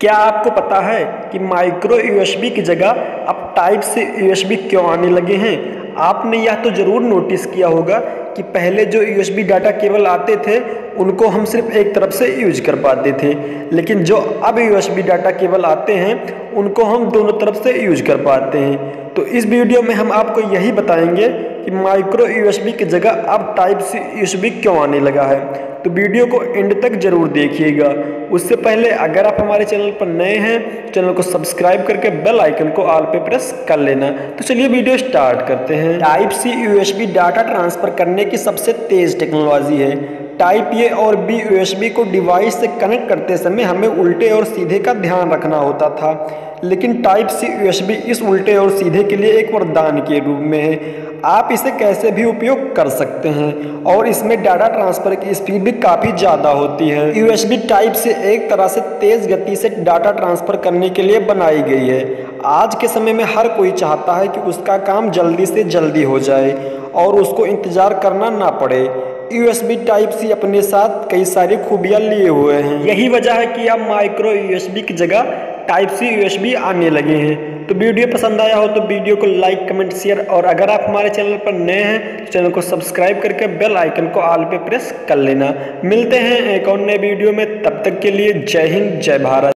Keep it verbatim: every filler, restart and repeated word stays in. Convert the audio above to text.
क्या आपको पता है कि माइक्रो यूएसबी की जगह अब टाइप सी यूएसबी क्यों आने लगे हैं? आपने यह तो ज़रूर नोटिस किया होगा कि पहले जो यूएसबी डाटा केबल आते थे उनको हम सिर्फ एक तरफ से यूज कर पाते थे, लेकिन जो अब यूएसबी डाटा केबल आते हैं उनको हम दोनों तरफ से यूज कर पाते हैं। तो इस वीडियो में हम आपको यही बताएंगे कि माइक्रो यूएसबी की जगह अब टाइप सी यूएसबी क्यों आने लगा है। तो वीडियो को एंड तक जरूर देखिएगा। उससे पहले अगर आप हमारे चैनल पर नए हैं, चैनल को सब्सक्राइब करके बेल आइकन को ऑल पे प्रेस कर लेना। तो चलिए वीडियो स्टार्ट करते हैं। Type C USB data transfer करने की सबसे तेज टेक्नोलॉजी है। टाइप ए और बी यूएसबी को डिवाइस से कनेक्ट करते समय हमें उल्टे और सीधे का ध्यान रखना होता था, लेकिन टाइप सी यूएसबी इस उल्टे और सीधे के लिए एक वरदान के रूप में है। आप इसे कैसे भी उपयोग कर सकते हैं और इसमें डाटा ट्रांसफर की स्पीड भी काफ़ी ज़्यादा होती है। यूएसबी टाइप से एक तरह से तेज़ गति से डाटा ट्रांसफ़र करने के लिए बनाई गई है। आज के समय में हर कोई चाहता है कि उसका काम जल्दी से जल्दी हो जाए और उसको इंतज़ार करना ना पड़े। यूएसबी टाइप सी अपने साथ कई सारी खूबियाँ लिए हुए हैं। यही वजह है कि अब माइक्रो यूएसबी की जगह टाइप सी यूएसबी आने लगे हैं। तो वीडियो पसंद आया हो तो वीडियो को लाइक कमेंट शेयर, और अगर आप हमारे चैनल पर नए हैं तो चैनल को सब्सक्राइब करके बेल आइकन को ऑल पे प्रेस कर लेना। मिलते हैं एक और नए वीडियो में, तब तक के लिए जय हिंद जय भारत।